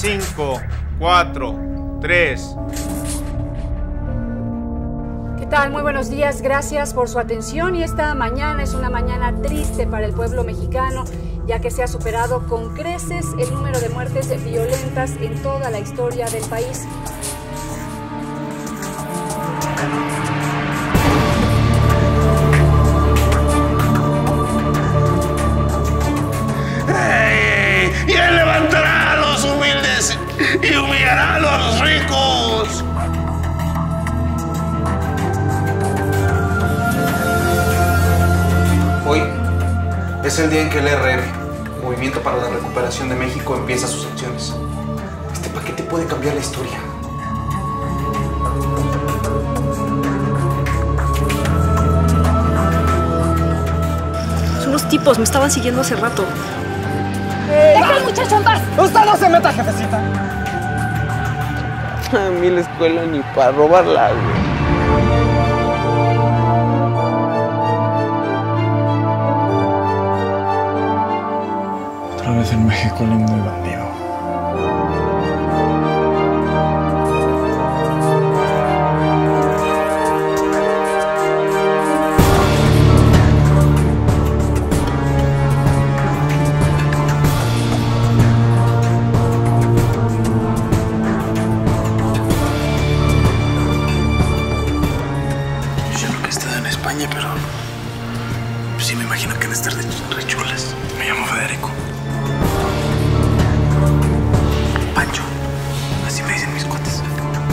5, 4, 3. ¿Qué tal? Muy buenos días, gracias por su atención. Y esta mañana es una mañana triste para el pueblo mexicano, ya que se ha superado con creces el número de muertes violentas en toda la historia del país. Y Él levantará a los humildes y humillará a los ricos. Hoy es el día en que el RR, Movimiento para la Recuperación de México, empieza sus acciones. Este paquete puede cambiar la historia. Son unos tipos, me estaban siguiendo hace rato. ¡Deja al muchacho en paz! ¡Usted no se meta, jefecita! A mí la escuela ni para robarla, güey. Otra vez en México lindo y bandido. Yo nunca he estado en España, pero sí me imagino que han de estar re chulas. Me llamo Federico. Pancho, así me dicen mis cuates.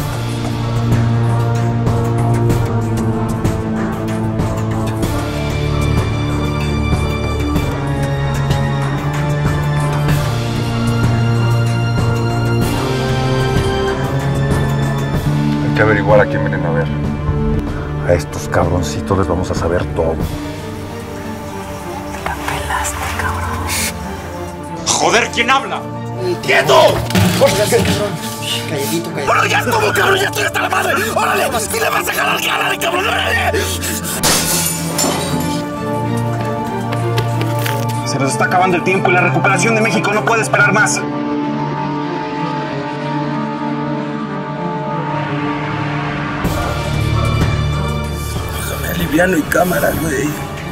Hay que averiguar a quién vienen a ver. A estos cabroncitos les vamos a saber todo. Te la pelaste, cabrón. ¡Joder! ¿Quién habla? ¡Quieto! Calladito, calladito. ¡Bueno, ya estuvo, cabrón! ¡Ya estoy hasta la madre! ¡Órale! ¡Y le vas a jalar cara de cabrón! ¡Órale! Se nos está acabando el tiempo y la recuperación de México no puede esperar más. Déjame aliviano y cámara, güey.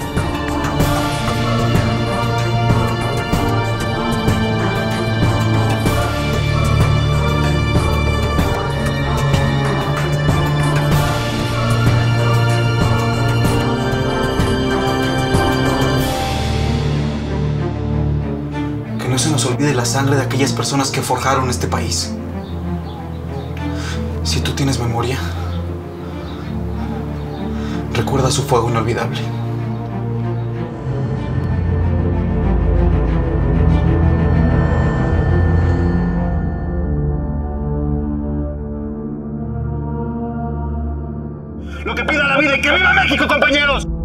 Que no se nos olvide la sangre de aquellas personas que forjaron este país. Si tú tienes memoria, recuerda su fuego inolvidable. Lo que pida la vida y que viva México, compañeros.